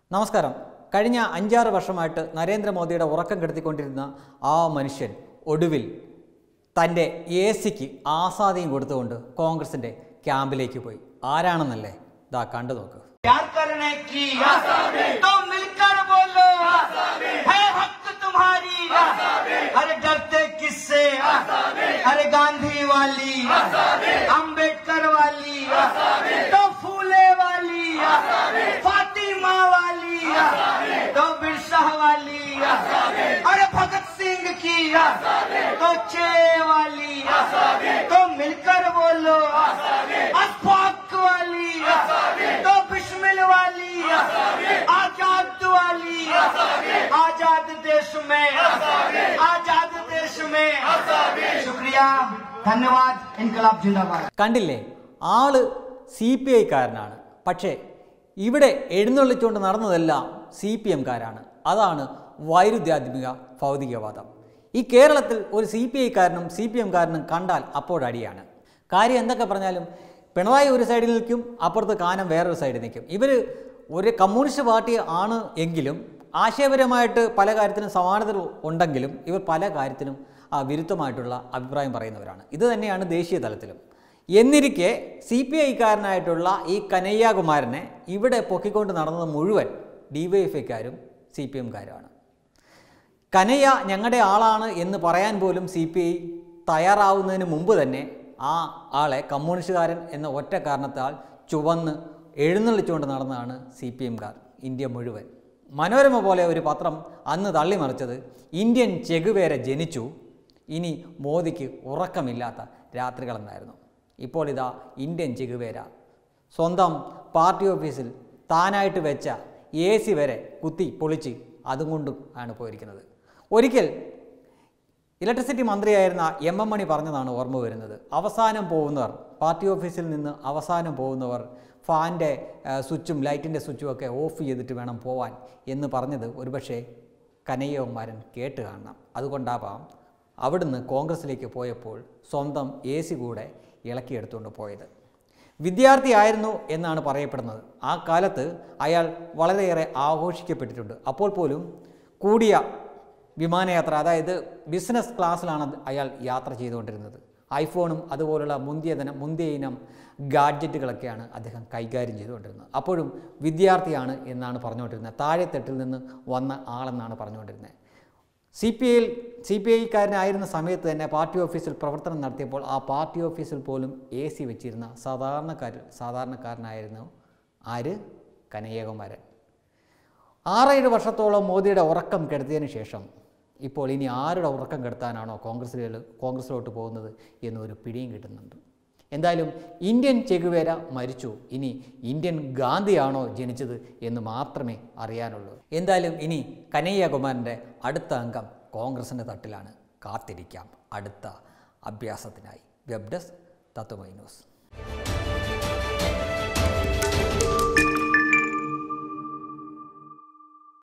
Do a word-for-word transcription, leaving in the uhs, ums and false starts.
നമസ്കാരം. കഴിഞ്ഞ അഞ്ചാറ് വർഷമായിട്ട് നരേന്ദ്രമോദിയുടെ ഉറക്കം കെടുത്തിക്കൊണ്ടിരുന്ന ആ മനുഷ്യൻ ഒടുവിൽ തൻ്റെ എ സിക്ക് ആസാദിയും കൊടുത്തുകൊണ്ട് കോൺഗ്രസിൻ്റെ ക്യാമ്പിലേക്ക് പോയി. ആരാണെന്നല്ലേ ദാ കണ്ടു നോക്ക്. अरे डरते किससे? अरे गांधी वाली, अंबेडकर वाली, तो फूले वाली, फातिमा वाली, तो बिरसा वाली, अरे भगत सिंह की, तो चे वाली, तो मिलकर बोलो अशफाक वाली, तो बिस्मिल वाली, आजाद वाली, आजाद देश में, आजाद देश में, शुक्रिया, धन्यवाद, इनकलाब जिंदाबाद. കണ്ടില്ലേ, ആള് സി പി ഐക്കാരനാണ്. പക്ഷേ ഇവിടെ എഴുന്നള്ളിച്ചുകൊണ്ട് നടന്നതെല്ലാം സി പി എംകാരാണ്. അതാണ് വൈരുദ്ധ്യാത്മിക ഭൗതികവാദം. ഈ കേരളത്തിൽ ഒരു സി പി ഐക്കാരനും സി പി എംകാരനും കണ്ടാൽ അപ്പോഴടിയാണ്. കാര്യം എന്തൊക്കെ പറഞ്ഞാലും പിണറായി ഒരു സൈഡിൽ നിൽക്കും, അപ്പുറത്ത് കാനം വേറൊരു സൈഡിൽ നിൽക്കും. ഇവർ ഒരു കമ്മ്യൂണിസ്റ്റ് പാർട്ടി ആണ് എങ്കിലും ആശയപരമായിട്ട് പല കാര്യത്തിനും സമാനത ഉണ്ടെങ്കിലും ഇവർ പല കാര്യത്തിനും വിരുദ്ധമായിട്ടുള്ള അഭിപ്രായം പറയുന്നവരാണ്. ഇത് തന്നെയാണ് ദേശീയ തലത്തിലും. എന്നിരിക്കെ സി പി ഐക്കാരനായിട്ടുള്ള ഈ കനയ്യകുമാരനെ ഇവിടെ പൊക്കിക്കൊണ്ട് നടന്നത് മുഴുവൻ ഡി വൈ എഫ് ഐക്കാരും സി പി എംകാരുമാണ്. കനയ്യ ഞങ്ങളുടെ ആളാണ് എന്ന് പറയാൻ പോലും സി പി ഐ തയ്യാറാവുന്നതിന് മുമ്പ് തന്നെ ആ ആളെ കമ്മ്യൂണിസ്റ്റുകാരൻ എന്ന ഒറ്റ കാരണത്താൽ ചുവന്ന് എഴുന്നള്ളിച്ചുകൊണ്ട് നടന്നതാണ് സി പി എംകാർ ഇന്ത്യ മുഴുവൻ. മനോരമ പോലെ ഒരു പത്രം അന്ന് തള്ളിമറിച്ചത് ഇന്ത്യൻ ചെഗുവേര ജനിച്ചു, ഇനി മോദിക്ക് ഉറക്കമില്ലാത്ത രാത്രികളെന്നായിരുന്നു. ഇപ്പോൾ ഇതാ ഇന്ത്യൻ ചെഗുവേര സ്വന്തം പാർട്ടി ഓഫീസിൽ താനായിട്ട് വെച്ച എ സി വരെ കുത്തി പൊളിച്ച് അതും കൊണ്ടും ആണ് പോയിരിക്കുന്നത്. ഒരിക്കൽ ഇലക്ട്രിസിറ്റി മന്ത്രിയായിരുന്ന എം എം മണി പറഞ്ഞതാണ് ഓർമ്മ വരുന്നത്. അവസാനം പോകുന്നവർ, പാർട്ടി ഓഫീസിൽ നിന്ന് അവസാനം പോകുന്നവർ ഫാൻ്റെ സ്വിച്ചും ലൈറ്റിൻ്റെ സ്വിച്ചും ഒക്കെ ഓഫ് ചെയ്തിട്ട് വേണം പോവാൻ എന്ന് പറഞ്ഞത് ഒരുപക്ഷെ കനയ്യകുമാരൻ കേട്ട് കാണണം. അതുകൊണ്ടാവാം അവിടുന്ന് കോൺഗ്രസിലേക്ക് പോയപ്പോൾ സ്വന്തം എ സി കൂടെ ഇളക്കിയെടുത്തുകൊണ്ട് പോയത്. വിദ്യാർത്ഥിയായിരുന്നു എന്നാണ് പറയപ്പെടുന്നത്. ആ കാലത്ത് അയാൾ വളരെയേറെ ആഘോഷിക്കപ്പെട്ടിട്ടുണ്ട്. അപ്പോൾ പോലും കൂടിയ വിമാനയാത്ര, അതായത് ബിസിനസ് ക്ലാസ്സിലാണ് അയാൾ യാത്ര ചെയ്തുകൊണ്ടിരുന്നത്. ഐഫോണും അതുപോലുള്ള മുന്തിയ ദിനം മുന്തിയ ഇനം ഗാഡ്ജറ്റുകളൊക്കെയാണ് അദ്ദേഹം കൈകാര്യം ചെയ്തുകൊണ്ടിരുന്നത്. അപ്പോഴും വിദ്യാർത്ഥിയാണ് എന്നാണ് പറഞ്ഞുകൊണ്ടിരുന്നത്. താഴെത്തട്ടിൽ നിന്ന് വന്ന ആളെന്നാണ് പറഞ്ഞുകൊണ്ടിരുന്നത്. സി പി ഐയിൽ സി പി ഐക്കാരനായിരുന്ന സമയത്ത് തന്നെ പാർട്ടി ഓഫീസിൽ പ്രവർത്തനം നടത്തിയപ്പോൾ ആ പാർട്ടി ഓഫീസിൽ പോലും എ സി വെച്ചിരുന്ന സാധാരണക്കാരിൽ സാധാരണക്കാരനായിരുന്നു ആര്? കനയ്യകുമാരൻ. ആറേഴ് വർഷത്തോളം മോദിയുടെ ഉറക്കം കെടുത്തിയതിന് ശേഷം ഇപ്പോൾ ഇനി ആരുടെ ഉറക്കം കെടുത്താനാണോ കോൺഗ്രസിൽ കോൺഗ്രസിലോട്ട് പോകുന്നത് എന്നൊരു പിടിയും കിട്ടുന്നുണ്ട്. എന്തായാലും ഇന്ത്യൻ ചെഗുവേര മരിച്ചു, ഇനി ഇന്ത്യൻ ഗാന്ധിയാണോ ജനിച്ചത് എന്ന് മാത്രമേ അറിയാനുള്ളൂ. എന്തായാലും ഇനി കനയ്യകുമാരൻ്റെ അടുത്ത അംഗം കോൺഗ്രസിൻ്റെ തട്ടിലാണ്. കാത്തിരിക്കാം അടുത്ത അഭ്യാസത്തിനായി. Web desk Tatwamayi news.